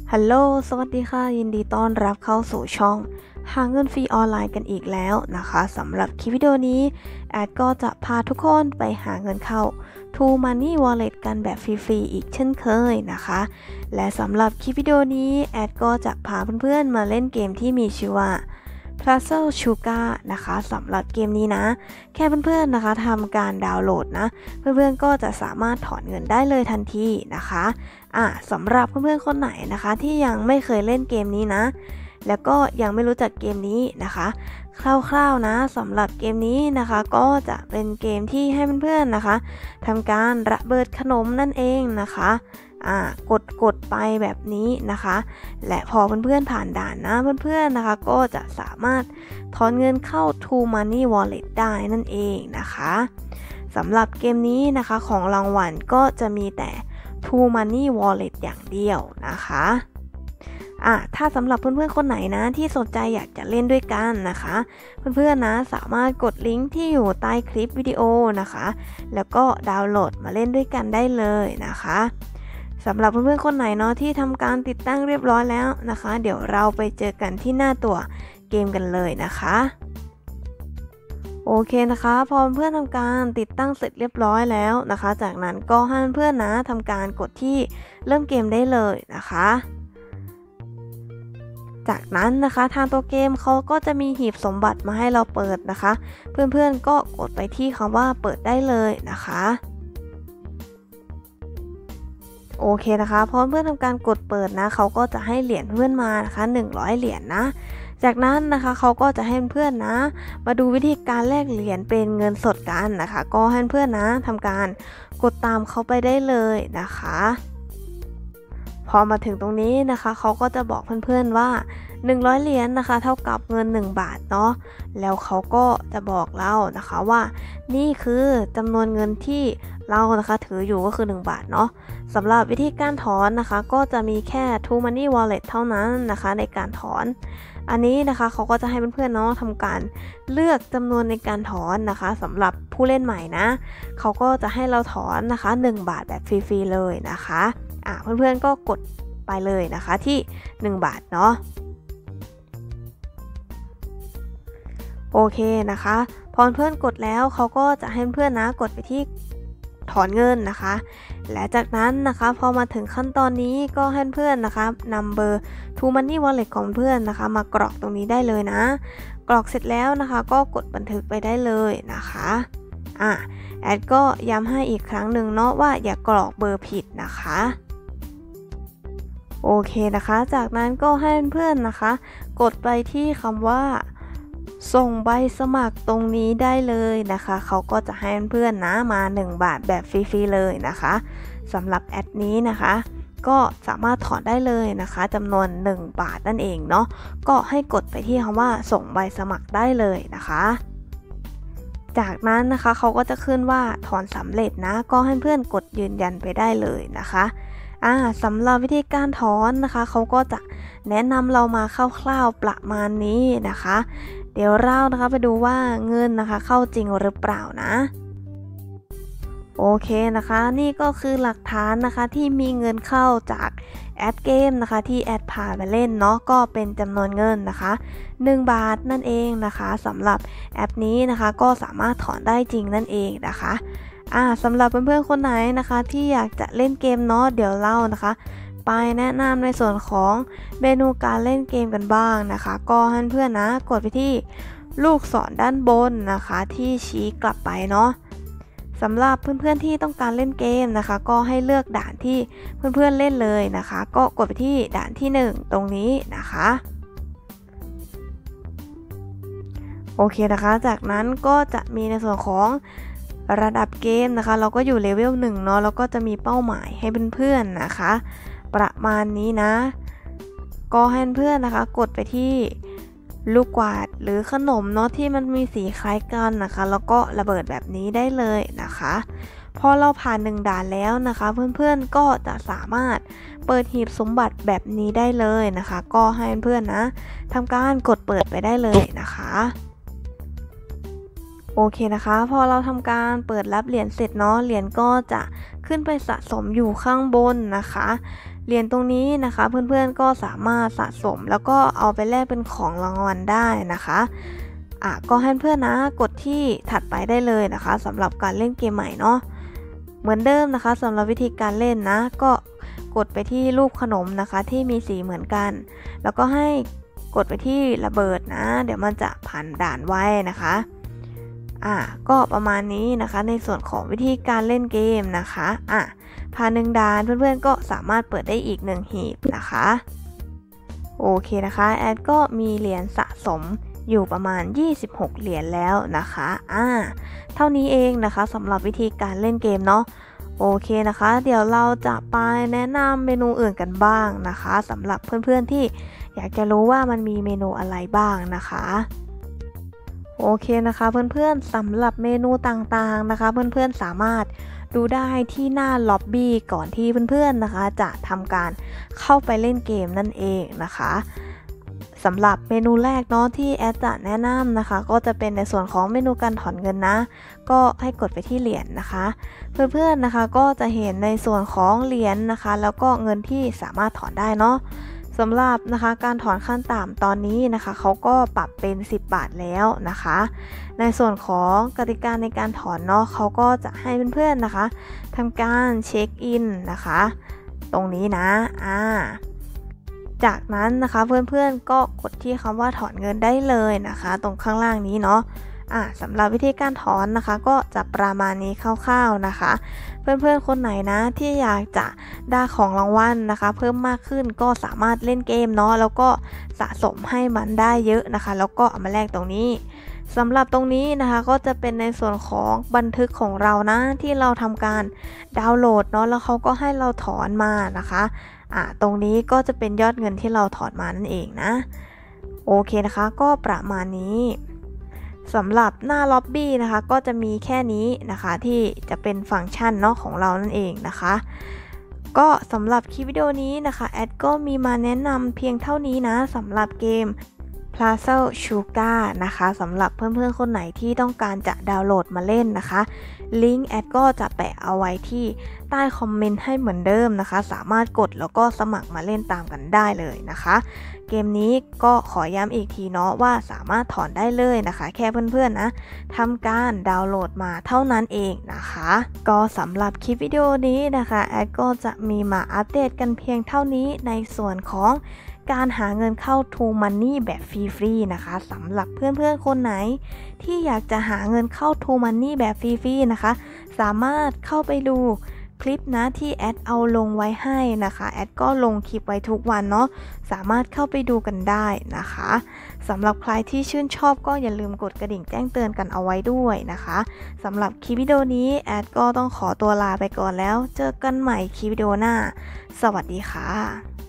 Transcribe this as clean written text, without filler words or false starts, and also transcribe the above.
ฮัลโหลสวัสดีค่ะยินดีต้อนรับเข้าสู่ช่องหาเงินฟรีออนไลน์กันอีกแล้วนะคะสำหรับคลิปวิดีโอนี้แอดก็จะพาทุกคนไปหาเงินเข้า True Money Wallet กันแบบฟรีๆอีกเช่นเคยนะคะและสำหรับคลิปวิดีโอนี้แอดก็จะพาเพื่อนๆมาเล่นเกมที่มีชื่อว่า Puzzle Sugar นะคะสำหรับเกมนี้นะแค่เพื่อนๆนะคะทำการดาวน์โหลดนะเพื่อนๆก็จะสามารถถอนเงินได้เลยทันทีนะคะสำหรับเพื่อนๆคนไหนนะคะที่ยังไม่เคยเล่นเกมนี้นะแล้วก็ยังไม่รู้จักเกมนี้นะคะคร่าวๆนะสำหรับเกมนี้นะคะก็จะเป็นเกมที่ให้เพื่อนๆนะคะทำการระเบิดขนมนั่นเองนะคะกดไปแบบนี้นะคะและพอเพื่อนๆผ่านด่านนะเพื่อนๆนะคะก็จะสามารถถอนเงินเข้า True Money Wallet ได้นั่นเองนะคะสำหรับเกมนี้นะคะของรางวัลก็จะมีแต่ True Money Wallet อย่างเดียวนะคะถ้าสำหรับเพื่อนๆคนไหนนะที่สนใจอยากจะเล่นด้วยกันนะคะเพื่อนๆนะสามารถกดลิงก์ที่อยู่ใต้คลิปวิดีโอนะคะแล้วก็ดาวน์โหลดมาเล่นด้วยกันได้เลยนะคะสำหรับเพื่อนๆคนไหนเนาะที่ทำการติดตั้งเรียบร้อยแล้วนะคะเดี๋ยวเราไปเจอกันที่หน้าตัวเกมกันเลยนะคะโอเคนะคะพอเพื่อนทำการติดตั้งเสร็จเรียบร้อยแล้วนะคะจากนั้นก็ให้เพื่อนนะทำการกดที่เริ่มเกมได้เลยนะคะจากนั้นนะคะทางตัวเกมเขาก็จะมีหีบสมบัติมาให้เราเปิดนะคะเพื่อนๆก็กดไปที่คำว่าเปิดได้เลยนะคะโอเคนะคะพอเพื่อนทำการกดเปิดนะเขาก็จะให้เหรียญเพื่อนมานะคะ100เหรียญนะจากนั้นนะคะเขาก็จะให้เพื่อนนะมาดูวิธีการแลกเหรียญเป็นเงินสดกันนะคะก็ให้เพื่อนนะทำการกดตามเขาไปได้เลยนะคะพอมาถึงตรงนี้นะคะเขาก็จะบอกเพื่อนๆว่า100เหรียญนะคะเท่ากับเงิน1บาทเนาะแล้วเขาก็จะบอกเรานะคะว่านี่คือจำนวนเงินที่เรานะคะถืออยู่ก็คือ1บาทเนาะสำหรับวิธีการถอนนะคะก็จะมีแค่ True Money Wallet เท่านั้นนะคะในการถอนอันนี้นะคะเขาก็จะให้เพื่อนๆเนาะทำการเลือกจำนวนในการถอนนะคะสำหรับผู้เล่นใหม่นะเขาก็จะให้เราถอนนะคะ1บาทแบบฟรีๆเลยนะคะเพื่อนๆก็กดไปเลยนะคะที่1บาทเนาะโอเคนะคะพอเพื่อนกดแล้วเขาก็จะให้เพื่อนนะกดไปที่ถอนเงินนะคะและจากนั้นนะคะพอมาถึงขั้นตอนนี้ก็ให้เพื่อนนะคะนำเบอร์ True Money Wallet ของเพื่อนนะคะมากรอกตรงนี้ได้เลยนะกรอกเสร็จแล้วนะคะก็กดบันทึกไปได้เลยนะคะแอดก็ย้ำให้อีกครั้งหนึ่งเนาะว่าอย่ากรอกเบอร์ผิดนะคะโอเคนะคะจากนั้นก็ให้เพื่อนนะคะกดไปที่คำว่าส่งใบสมัครตรงนี้ได้เลยนะคะเขาก็จะให้เพื่อนนะมา1บาทแบบฟรีๆเลยนะคะสำหรับแอดนี้นะคะก็สามารถถอนได้เลยนะคะจำนวน1บาทนั่นเองเนาะก็ให้กดไปที่คำว่าส่งใบสมัครได้เลยนะคะจากนั้นนะคะเขาก็จะขึ้นว่าถอนสำเร็จนะก็ให้เพื่อนกดยืนยันไปได้เลยนะคะสำหรับวิธีการถอนนะคะเขาก็จะแนะนำเรามาคร่าวๆประมาณนี้นะคะเดี๋ยวเรานะคะไปดูว่าเงินนะคะเข้าจริงหรือเปล่านะโอเคนะคะนี่ก็คือหลักฐานนะคะที่มีเงินเข้าจากแอดเกมนะคะที่แอดพาไปเล่นเนาะก็เป็นจำนวนเงินนะคะ1บาทนั่นเองนะคะสำหรับแอปนี้นะคะก็สามารถถอนได้จริงนั่นเองนะคะสำหรับเพื่อนๆคนไหนนะคะที่อยากจะเล่นเกมเนาะเดี๋ยวเล่านะคะไปแนะนำในส่วนของเมนูการเล่นเกมกันบ้างนะคะก็ให้เพื่อนนะกดไปที่ลูกศรด้านบนนะคะที่ชี้กลับไปเนาะสำหรับเพื่อนๆที่ต้องการเล่นเกมนะคะก็ให้เลือกด่านที่เพื่อนๆเล่นเลยนะคะก็กดไปที่ด่านที่1ตรงนี้นะคะโอเคนะคะจากนั้นก็จะมีในส่วนของระดับเกมนะคะเราก็อยู่เลเวล1เนาะแล้วก็จะมีเป้าหมายให้เพื่อนๆนะคะประมาณนี้นะก็ให้เพื่อนนะคะกดไปที่ลูกกวาดหรือขนมเนาะที่มันมีสีคล้ายกันนะคะแล้วก็ระเบิดแบบนี้ได้เลยนะคะพอเราผ่าน1ด่านแล้วนะคะเพื่อนๆก็จะสามารถเปิดหีบสมบัติแบบนี้ได้เลยนะคะก็ให้เพื่อนนะทำการกดเปิดไปได้เลยนะคะโอเคนะคะพอเราทำการเปิดรับเหรียญเสร็จเนาะเหรียญก็จะขึ้นไปสะสมอยู่ข้างบนนะคะเหรียญตรงนี้นะคะเพื่อนๆก็สามารถสะสมแล้วก็เอาไปแลกเป็นของรางวัลได้นะคะก็ให้เพื่อนนะกดที่ถัดไปได้เลยนะคะสำหรับการเล่นเกมใหม่เนาะเหมือนเดิมนะคะสำหรับวิธีการเล่นนะก็กดไปที่รูปขนมนะคะที่มีสีเหมือนกันแล้วก็ให้กดไปที่ระเบิดนะเดี๋ยวมันจะผ่านด่านไว้นะคะก็ประมาณนี้นะคะในส่วนของวิธีการเล่นเกมนะคะผ่าน1ด่านเพื่อนๆก็สามารถเปิดได้อีก1หีบนะคะโอเคนะคะแอดก็มีเหรียญสะสมอยู่ประมาณ26เหรียญแล้วนะคะเท่านี้เองนะคะสำหรับวิธีการเล่นเกมเนาะโอเคนะคะเดี๋ยวเราจะไปแนะนำเมนูอื่นกันบ้างนะคะสำหรับเพื่อนๆที่อยากจะรู้ว่ามันมีเมนูอะไรบ้างนะคะโอเคนะคะเพื่อนๆสำหรับเมนูต่างๆนะคะเพื่อนๆสามารถดูได้ที่หน้าล็อบบี้ก่อนที่เพื่อนๆนะคะจะทำการเข้าไปเล่นเกมนั่นเองนะคะสำหรับเมนูแรกเนาะที่แอดจะแนะนำนะคะก็จะเป็นในส่วนของเมนูการถอนเงินนะก็ให้กดไปที่เหรียญนะคะเพื่อนๆนะคะก็จะเห็นในส่วนของเหรียญนะคะแล้วก็เงินที่สามารถถอนได้เนาะสำหรับนะคะการถอนขั้นต่ำตอนนี้นะคะเขาก็ปรับเป็น10 บาทแล้วนะคะในส่วนของกติกาในการถอนเนาะเขาก็จะให้เพื่อนๆนะคะทำการเช็คอินนะคะตรงนี้นะจากนั้นนะคะเพื่อนๆก็กดที่คำว่าถอนเงินได้เลยนะคะตรงข้างล่างนี้เนาะสำหรับวิธีการถอนนะคะก็จะประมาณนี้คร่าวๆนะคะเพื่อนๆคนไหนนะที่อยากจะได้ของรางวัลนะคะเพิ่มมากขึ้นก็สามารถเล่นเกมเนาะแล้วก็สะสมให้มันได้เยอะนะคะแล้วก็เอามาแลกตรงนี้สำหรับตรงนี้นะคะก็จะเป็นในส่วนของบันทึกของเรานะที่เราทำการดาวน์โหลดเนาะแล้วเขาก็ให้เราถอนมานะคะตรงนี้ก็จะเป็นยอดเงินที่เราถอนมานั่นเองนะโอเคนะคะก็ประมาณนี้สำหรับหน้าล็อบบี้นะคะก็จะมีแค่นี้นะคะที่จะเป็นฟังก์ชันเนาะของเรานั่นเองนะคะก็สำหรับคลิปวิดีโอนี้นะคะแอดก็มีมาแนะนำเพียงเท่านี้นะสำหรับเกม Puzzle Sugar นะคะสำหรับเพื่อนๆคนไหนที่ต้องการจะดาวน์โหลดมาเล่นนะคะลิงก์แอดก็จะแปะเอาไว้ที่ใต้คอมเมนต์ให้เหมือนเดิมนะคะสามารถกดแล้วก็สมัครมาเล่นตามกันได้เลยนะคะเกมนี้ก็ขอย้ำอีกทีเนาะว่าสามารถถอนได้เลยนะคะแค่เพื่อนๆนะทำการดาวน์โหลดมาเท่านั้นเองนะคะก็สำหรับคลิปวิดีโอนี้นะคะแอดก็จะมีมาอัปเดตกันเพียงเท่านี้ในส่วนของการหาเงินเข้า True Money แบบฟรีๆนะคะสำหรับเพื่อนๆคนไหนที่อยากจะหาเงินเข้า True Money แบบฟรีๆนะคะสามารถเข้าไปดูคลิปนะที่แอดเอาลงไว้ให้นะคะแอดก็ลงคลิปไว้ทุกวันเนาะสามารถเข้าไปดูกันได้นะคะสำหรับใครที่ชื่นชอบก็อย่าลืมกดกระดิ่งแจ้งเตือนกันเอาไว้ด้วยนะคะสำหรับคลิปวิดีโอนี้แอดก็ต้องขอตัวลาไปก่อนแล้วเจอกันใหม่คลิปวิดีโอหน้าสวัสดีค่ะ